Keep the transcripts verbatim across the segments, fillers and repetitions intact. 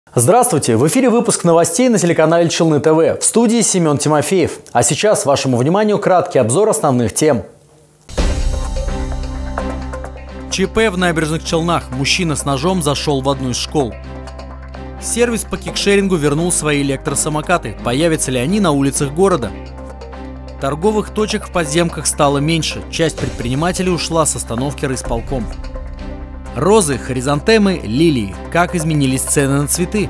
Здравствуйте! В эфире выпуск новостей на телеканале Челны ТВ. В студии Семен Тимофеев. А сейчас вашему вниманию краткий обзор основных тем. ЧП в Набережных Челнах. Мужчина с ножом зашел в одну из школ. Сервис по кикшерингу вернул свои электросамокаты. Появятся ли они на улицах города? Торговых точек в подземках стало меньше. Часть предпринимателей ушла с остановки райисполком. Розы, хризантемы, лилии. Как изменились цены на цветы?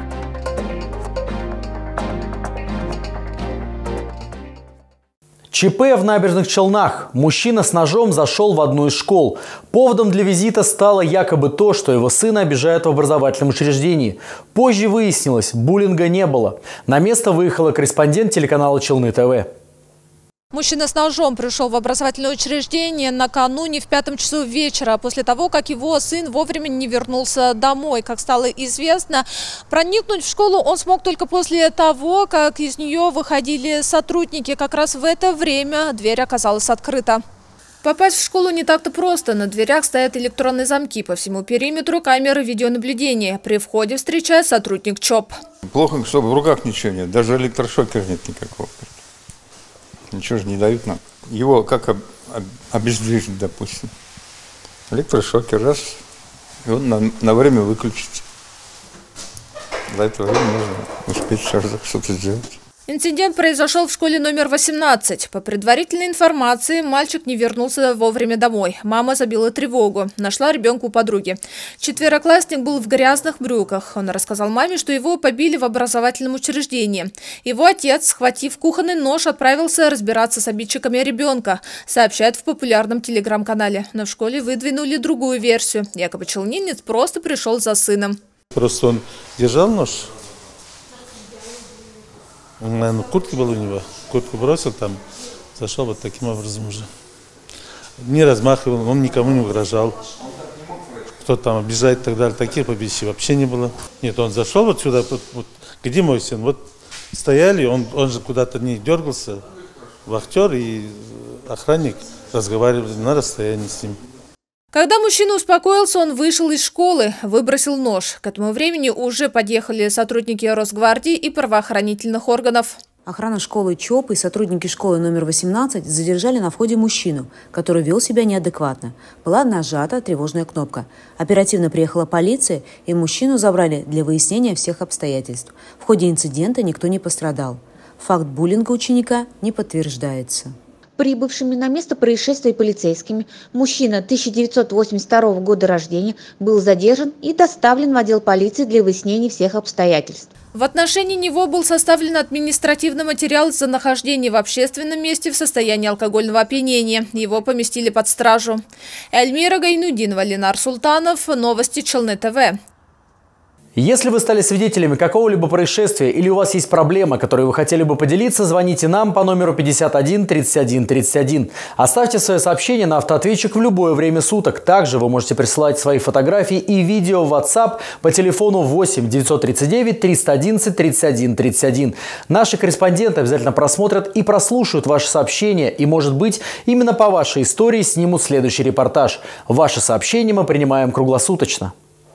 ЧП в Набережных Челнах. Мужчина с ножом зашел в одну из школ. Поводом для визита стало якобы то, что его сына обижают в образовательном учреждении. Позже выяснилось, буллинга не было. На место выехала корреспондент телеканала Челны ТВ. Мужчина с ножом пришел в образовательное учреждение накануне в пятом часу вечера, после того, как его сын вовремя не вернулся домой. Как стало известно, проникнуть в школу он смог только после того, как из нее выходили сотрудники. Как раз в это время дверь оказалась открыта. Попасть в школу не так-то просто. На дверях стоят электронные замки. По всему периметру камеры видеонаблюдения. При входе встречает сотрудник ЧОП. Плохо, чтобы в руках ничего нет. Даже электрошокера нет никакого. Ничего же не дают нам. Его как об, об, обездвижить, допустим. Электрошокер, раз, и он на, на время выключится. За это время нужно успеть что-то сделать. Инцидент произошел в школе номер восемнадцать. По предварительной информации, мальчик не вернулся вовремя домой. Мама забила тревогу. Нашла ребенка у подруги. Четвероклассник был в грязных брюках. Он рассказал маме, что его побили в образовательном учреждении. Его отец, схватив кухонный нож, отправился разбираться с обидчиками ребенка, сообщают в популярном телеграм-канале. Но в школе выдвинули другую версию. Якобы челнинец просто пришел за сыном. Просто он держал нож. Он, наверное, куртка была у него. Куртку бросил там, зашел вот таким образом уже. Не размахивал, он никому не угрожал. Кто там обижает и так далее. Таких победищей вообще не было. Нет, он зашел вот сюда. Вот, вот, где мой сын? Вот стояли, он, он же куда-то не дергался. Вахтер и охранник разговаривали на расстоянии с ним. Когда мужчина успокоился, он вышел из школы, выбросил нож. К этому времени уже подъехали сотрудники Росгвардии и правоохранительных органов. Охрана школы ЧОП и сотрудники школы номер восемнадцать задержали на входе мужчину, который вел себя неадекватно. Была нажата тревожная кнопка. Оперативно приехала полиция, и мужчину забрали для выяснения всех обстоятельств. В ходе инцидента никто не пострадал. Факт буллинга ученика не подтверждается. Прибывшими на место происшествия полицейскими мужчина тысяча девятьсот восемьдесят второго года рождения был задержан и доставлен в отдел полиции для выяснения всех обстоятельств. В отношении него был составлен административный материал за нахождение в общественном месте в состоянии алкогольного опьянения. Его поместили под стражу. Эльмира Гайнудинова, Ленар Султанов. Новости Челны ТВ. Если вы стали свидетелями какого-либо происшествия или у вас есть проблема, которой вы хотели бы поделиться, звоните нам по номеру пятьдесят один тридцать один тридцать один. Оставьте свое сообщение на автоответчик в любое время суток. Также вы можете присылать свои фотографии и видео в WhatsApp по телефону восемь девятьсот тридцать девять триста одиннадцать тридцать один тридцать один. Наши корреспонденты обязательно просмотрят и прослушают ваши сообщения. И, может быть, именно по вашей истории снимут следующий репортаж. Ваши сообщения мы принимаем круглосуточно.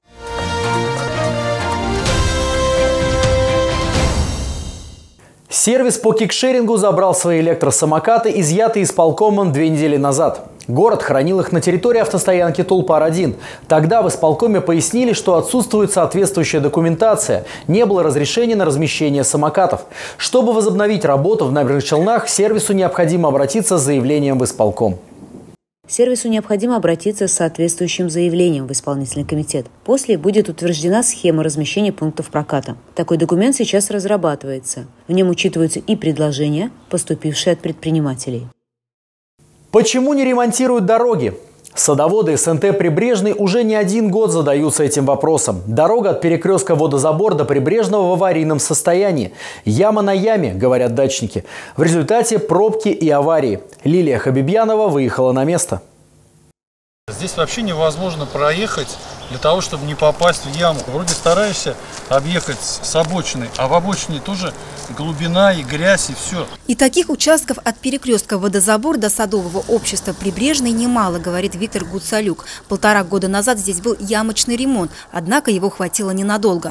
Сервис по кикшерингу забрал свои электросамокаты, изъятые исполкомом две недели назад. Город хранил их на территории автостоянки Тулпар один. Тогда в исполкоме пояснили, что отсутствует соответствующая документация, не было разрешения на размещение самокатов. Чтобы возобновить работу в Набережных Челнах, сервису необходимо обратиться с заявлением в исполком. Сервису необходимо обратиться с соответствующим заявлением в исполнительный комитет. После будет утверждена схема размещения пунктов проката. Такой документ сейчас разрабатывается. В нем учитываются и предложения, поступившие от предпринимателей. Почему не ремонтируют дороги? Садоводы СНТ «Прибрежный» уже не один год задаются этим вопросом. Дорога от перекрестка Водозабор до Прибрежного в аварийном состоянии. Яма на яме, говорят дачники. В результате пробки и аварии. Лилия Хабибьянова выехала на место. Здесь вообще невозможно проехать для того, чтобы не попасть в яму. Вроде стараешься объехать с обочины, а в обочине тоже глубина и грязь, и все. И таких участков от перекрестка Водозабор до садового общества Прибрежный немало, говорит Виктор Гуцалюк. Полтора года назад здесь был ямочный ремонт, однако его хватило ненадолго.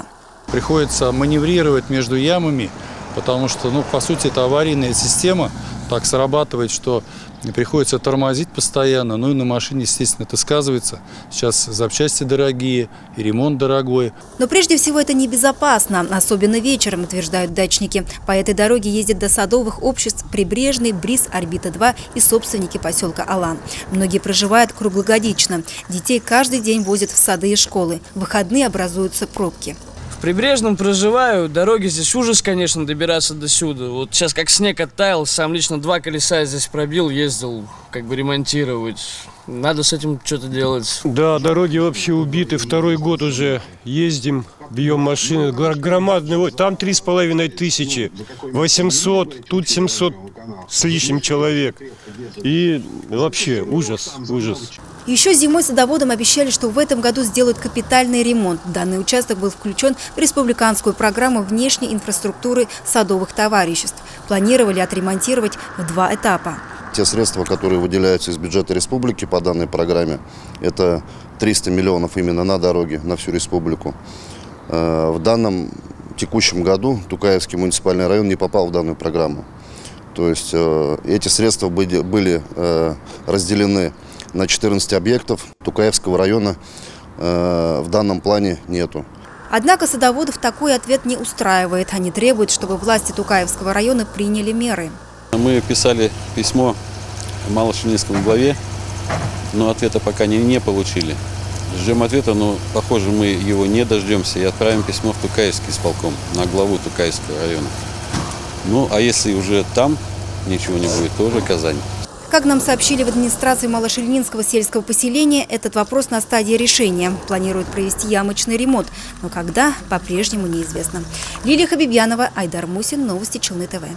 Приходится маневрировать между ямами, потому что, ну, по сути, это аварийная система, так срабатывает, что приходится тормозить постоянно, ну и на машине, естественно, это сказывается. Сейчас запчасти дорогие, и ремонт дорогой. Но прежде всего это небезопасно, особенно вечером, утверждают дачники. По этой дороге ездят до садовых обществ Прибрежный, Бриз, Орбита-два и собственники поселка Алан. Многие проживают круглогодично. Детей каждый день возят в сады и школы. В выходные образуются пробки. В Прибрежном проживаю, дороги здесь ужас, конечно, добираться до сюда. Вот сейчас как снег оттаял, сам лично два колеса здесь пробил, ездил как бы ремонтировать. Надо с этим что-то делать. Да, дороги вообще убиты, второй год уже ездим, бьем машины, громадные, там три с половиной тысячи, восемьсот, тут семьсот с лишним человек. И вообще ужас, ужас. Еще зимой садоводам обещали, что в этом году сделают капитальный ремонт. Данный участок был включен в республиканскую программу внешней инфраструктуры садовых товариществ. Планировали отремонтировать в два этапа. Те средства, которые выделяются из бюджета республики по данной программе, это триста миллионов именно на дороги, на всю республику. В данном текущем году Тукаевский муниципальный район не попал в данную программу. То есть эти средства были, были разделены на четырнадцать объектов. Тукаевского района э, в данном плане нету. Однако садоводов такой ответ не устраивает. Они требуют, чтобы власти Тукаевского района приняли меры. Мы писали письмо Малошельнинскому главе, но ответа пока не, не получили. Ждем ответа, но, похоже, мы его не дождемся и отправим письмо в Тукаевский исполком, на главу Тукаевского района. Ну, а если уже там ничего не будет, то уже Казань. Как нам сообщили в администрации Малошельнинского сельского поселения, этот вопрос на стадии решения. Планируют провести ямочный ремонт, но когда – по-прежнему неизвестно. Лилия Хабибьянова, Айдар Мусин, новости Челны ТВ.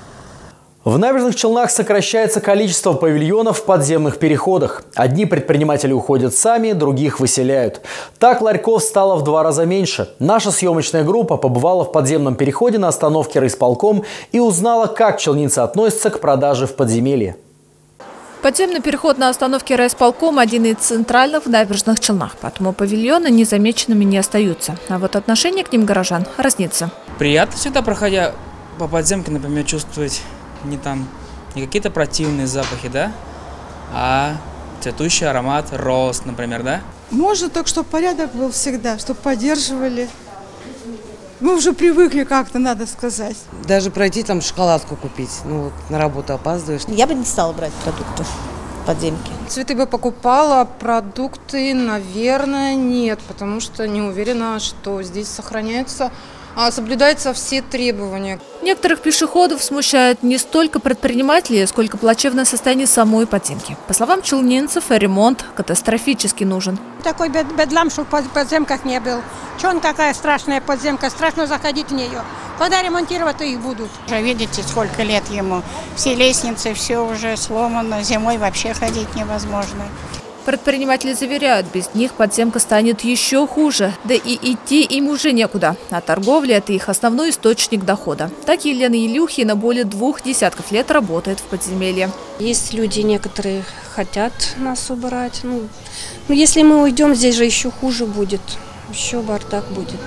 В Набережных Челнах сокращается количество павильонов в подземных переходах. Одни предприниматели уходят сами, других выселяют. Так ларьков стало в два раза меньше. Наша съемочная группа побывала в подземном переходе на остановке райисполком и узнала, как челнинцы относятся к продаже в подземелье. Подземный переход на остановке райисполком – один из центральных в Набережных Челнах, поэтому павильоны незамеченными не остаются. А вот отношение к ним горожан разнится. Приятно всегда, проходя по подземке, например, чувствовать не там не какие-то противные запахи, да, а цветущий аромат роз, например, да? Можно так, чтобы порядок был всегда, чтобы поддерживали. Мы уже привыкли как-то, надо сказать. Даже пройти там шоколадку купить, ну вот на работу опаздываешь. Я бы не стала брать продукты в подземке. Цветы бы покупала, продукты, наверное, нет, потому что не уверена, что здесь сохраняются, а соблюдаются все требования. Некоторых пешеходов смущает не столько предпринимателей, сколько плачевное состояние самой подземки. По словам челнинцев, ремонт катастрофически нужен. Такой бедлам, что в подземках не был. Че он какая страшная подземка, страшно заходить в нее. Когда ремонтировать, то их будут. Уже видите, сколько лет ему. Все лестницы, все уже сломано, зимой вообще ходить невозможно. Предприниматели заверяют, без них подземка станет еще хуже. Да и идти им уже некуда. А торговля – это их основной источник дохода. Так Елена Елюхина более двух десятков лет работает в подземелье. Есть люди, некоторые хотят нас убрать. Ну, ну, если мы уйдем, здесь же еще хуже будет. Еще бардак будет.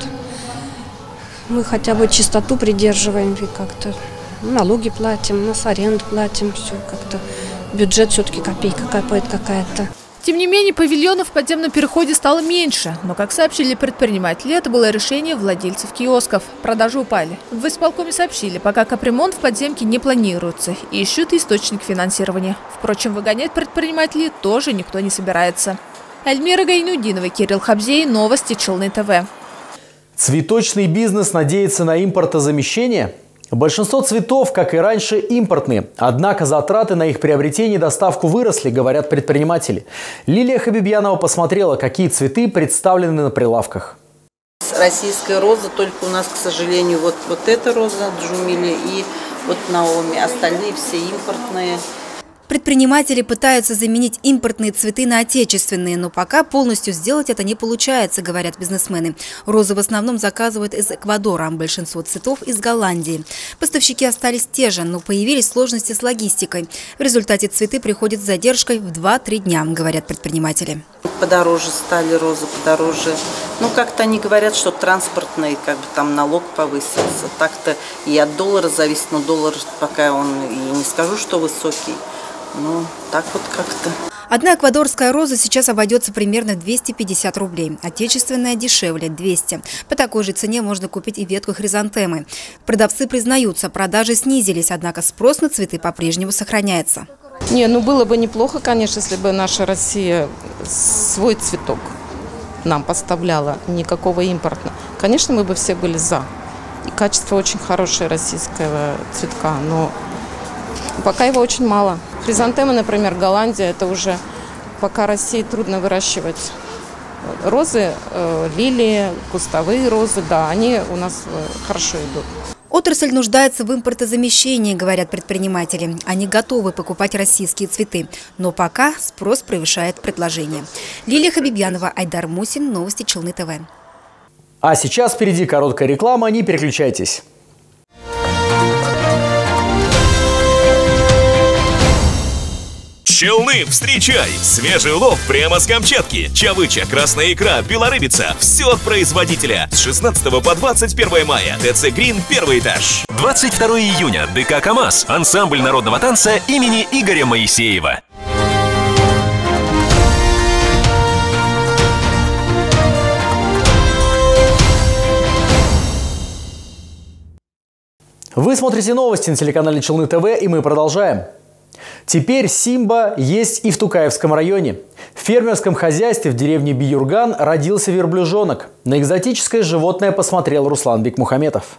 Мы хотя бы чистоту придерживаем и как-то налоги платим, нас аренду платим. Все как-то бюджет все-таки копейка капает какая-то. Тем не менее, павильонов в подземном переходе стало меньше. Но, как сообщили предприниматели, это было решение владельцев киосков. Продажи упали. В исполкоме сообщили, пока капремонт в подземке не планируется. И ищут источник финансирования. Впрочем, выгонять предпринимателей тоже никто не собирается. Эльмира Гайнудинова, Кирилл Хабзей, новости Челны ТВ. Цветочный бизнес надеется на импортозамещение? Большинство цветов, как и раньше, импортные. Однако затраты на их приобретение и доставку выросли, говорят предприниматели. Лилия Хабибьянова посмотрела, какие цветы представлены на прилавках. Российская роза, только у нас, к сожалению, вот, вот эта роза Джумили и вот Наоми. Остальные все импортные. Предприниматели пытаются заменить импортные цветы на отечественные, но пока полностью сделать это не получается, говорят бизнесмены. Розы в основном заказывают из Эквадора, а большинство цветов из Голландии. Поставщики остались те же, но появились сложности с логистикой. В результате цветы приходят с задержкой в два-три дня, говорят предприниматели. Подороже стали розы, подороже. Ну, как-то они говорят, что транспортный, как бы там налог повысился. Так-то и от доллара зависит, но доллар пока он, и не скажу, что высокий. Ну, так вот как-то. Одна эквадорская роза сейчас обойдется примерно в двести пятьдесят рублей. Отечественная дешевле – двести. По такой же цене можно купить и ветку хризантемы. Продавцы признаются, продажи снизились, однако спрос на цветы по-прежнему сохраняется. Не, ну было бы неплохо, конечно, если бы наша Россия свой цветок нам поставляла, никакого импорта. Конечно, мы бы все были за. И качество очень хорошее российского цветка, но пока его очень мало. Хризантемы, например, Голландия, это уже пока России трудно выращивать. Розы, э, лилии, кустовые розы, да, они у нас хорошо идут. Отрасль нуждается в импортозамещении, говорят предприниматели. Они готовы покупать российские цветы, но пока спрос превышает предложение. Лилия Хабибьянова, Айдар Мусин, новости Челны ТВ. А сейчас впереди короткая реклама, не переключайтесь. Челны, встречай! Свежий улов прямо с Камчатки. Чавыча, красная икра, белорыбица. Все от производителя. С шестнадцатого по двадцать первое мая. ТЦ Грин, первый этаж. двадцать второго июня. ДК КамАЗ. Ансамбль народного танца имени Игоря Моисеева. Вы смотрите новости на телеканале Челны ТВ, и мы продолжаем. Теперь Симба есть и в Тукаевском районе. В фермерском хозяйстве в деревне Биюрган родился верблюжонок. На экзотическое животное посмотрел Руслан Бекмухаметов.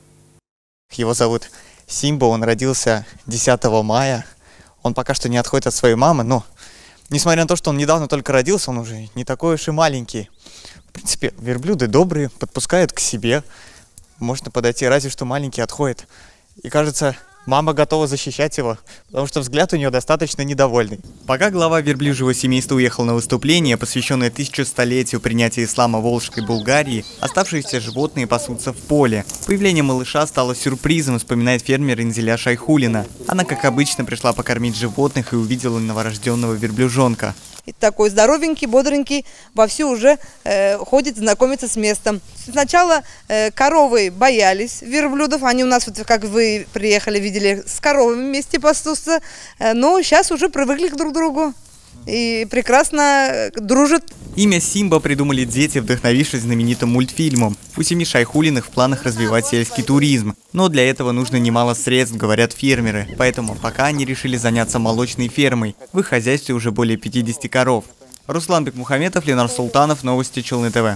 Его зовут Симба, он родился десятого мая. Он пока что не отходит от своей мамы, но несмотря на то, что он недавно только родился, он уже не такой уж и маленький. В принципе, верблюды добрые, подпускают к себе. Можно подойти, разве что маленький отходит. И кажется, мама готова защищать его, потому что взгляд у нее достаточно недовольный. Пока глава верблюжьего семейства уехал на выступление, посвященное тысячелетию принятия ислама в Волжской Булгарии, оставшиеся животные пасутся в поле. Появление малыша стало сюрпризом, вспоминает фермер Инзиля Шайхулина. Она, как обычно, пришла покормить животных и увидела новорожденного верблюжонка. И такой здоровенький, бодренький, вовсю уже э, ходит, знакомится с местом. Сначала э, коровы боялись верблюдов, они у нас, вот, как вы приехали, видели, с коровами вместе пасутся, э, но сейчас уже привыкли друг к другу и прекрасно дружат. Имя Симба придумали дети, вдохновившись знаменитым мультфильмом. У семьи Шайхулиных в планах развивать сельский туризм. Но для этого нужно немало средств, говорят фермеры. Поэтому пока они решили заняться молочной фермой. В их хозяйстве уже более пятидесяти коров. Руслан Бекмухаметов, Ленар Султанов, новости Челны ТВ.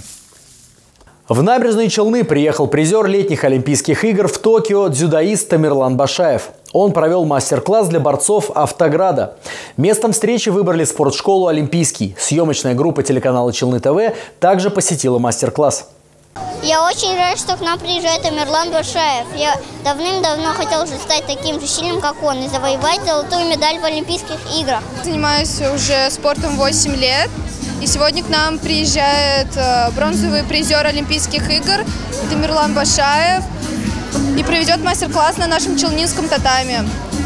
В набережные Челны приехал призер летних Олимпийских игр в Токио дзюдоист Тамерлан Башаев. Он провел мастер-класс для борцов Автограда. Местом встречи выбрали спортшколу «Олимпийский». Съемочная группа телеканала Челны ТВ также посетила мастер-класс. Я очень рад, что к нам приезжает Тамерлан Башаев. Я давным-давно хотел уже стать таким же сильным, как он, и завоевать золотую медаль в Олимпийских играх. Занимаюсь уже спортом восемь лет. И сегодня к нам приезжает бронзовый призер Олимпийских игр Тамерлан Башаев и проведет мастер-класс на нашем челнинском татами.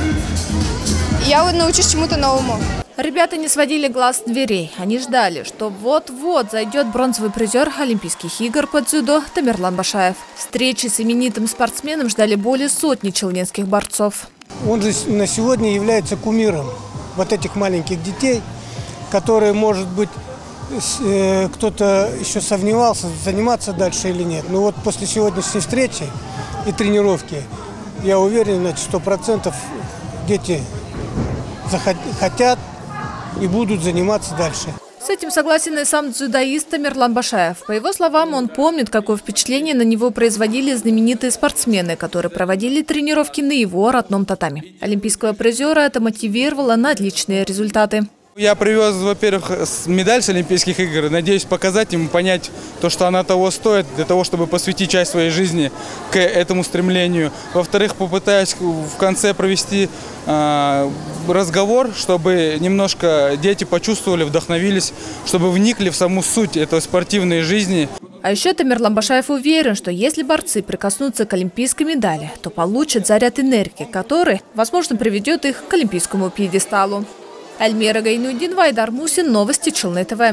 Я вот научусь чему-то новому. Ребята не сводили глаз с дверей. Они ждали, что вот-вот зайдет бронзовый призер Олимпийских игр по дзюдо Тамерлан Башаев. Встречи с именитым спортсменом ждали более сотни челнинских борцов. Он же на сегодня является кумиром вот этих маленьких детей, которые, может быть, кто-то еще сомневался, заниматься дальше или нет. Но вот после сегодняшней встречи и тренировки, я уверен, на сто процентов дети хотят и будут заниматься дальше. С этим согласен и сам дзюдоист Тамерлан Башаев. По его словам, он помнит, какое впечатление на него производили знаменитые спортсмены, которые проводили тренировки на его родном татами. Олимпийского призера это мотивировало на отличные результаты. Я привез, во-первых, медаль с Олимпийских игр. Надеюсь показать ему, понять то, что она того стоит, для того, чтобы посвятить часть своей жизни к этому стремлению. Во-вторых, попытаюсь в конце провести э, разговор, чтобы немножко дети почувствовали, вдохновились, чтобы вникли в саму суть этой спортивной жизни. А еще Тамерлан Башаев уверен, что если борцы прикоснутся к олимпийской медали, то получат заряд энергии, который, возможно, приведет их к олимпийскому пьедесталу. Альмира Гайнудинова, Айдар Мусин, новости Челны ТВ.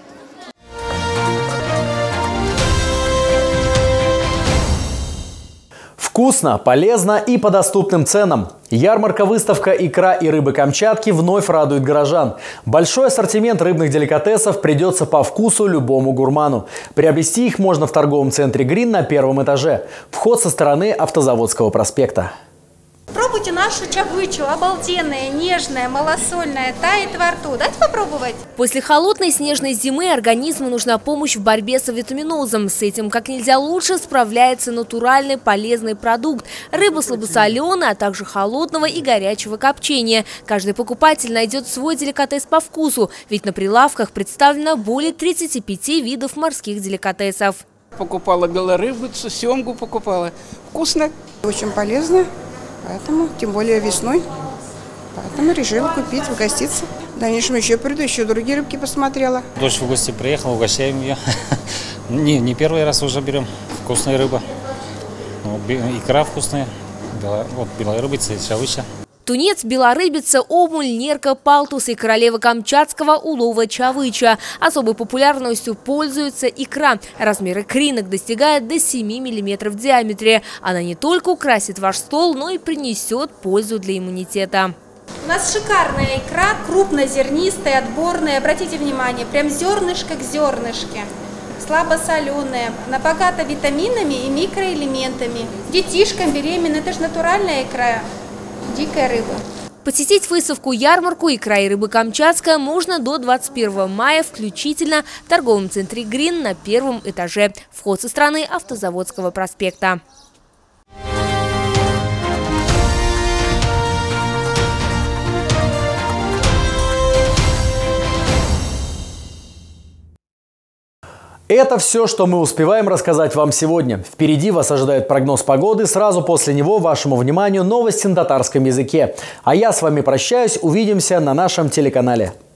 Вкусно, полезно и по доступным ценам. Ярмарка-выставка «Икра и рыба Камчатки» вновь радует горожан. Большой ассортимент рыбных деликатесов придется по вкусу любому гурману. Приобрести их можно в торговом центре «Грин» на первом этаже. Вход со стороны Автозаводского проспекта. Пробуйте нашу чавычу, обалденная, нежная, малосольная, тает во рту. Дайте попробовать. После холодной снежной зимы организму нужна помощь в борьбе с авитаминозом. С этим как нельзя лучше справляется натуральный полезный продукт. Рыба слабосоленая, а также холодного и горячего копчения. Каждый покупатель найдет свой деликатес по вкусу, ведь на прилавках представлено более тридцати пяти видов морских деликатесов. Покупала белорыбицу, семгу покупала. Вкусно. Очень полезно. Поэтому, тем более весной, поэтому решила купить, угоститься. В дальнейшем еще приду, еще другие рыбки посмотрела. Дочь в гости приехала, угощаем ее. Не, не первый раз уже берем. Вкусная рыба. Икра вкусная, вот белорыбица и чавыча. Тунец, белорыбица, омуль, нерка, палтус и королева камчатского улова чавыча. Особой популярностью пользуется икра. Размер икринок достигает до семи миллиметров в диаметре. Она не только украсит ваш стол, но и принесет пользу для иммунитета. У нас шикарная икра, крупнозернистая, отборная. Обратите внимание, прям зернышко к зернышке. Слабосоленая, она богата витаминами и микроэлементами. Детишкам, беременным, это же натуральная икра. Дикая рыба. Посетить выставку-ярмарку «Икра и рыба Камчатская» можно до двадцать первого мая включительно в торговом центре «Грин» на первом этаже. Вход со стороны Автозаводского проспекта. Это все, что мы успеваем рассказать вам сегодня. Впереди вас ожидает прогноз погоды. Сразу после него вашему вниманию новости на татарском языке. А я с вами прощаюсь. Увидимся на нашем телеканале.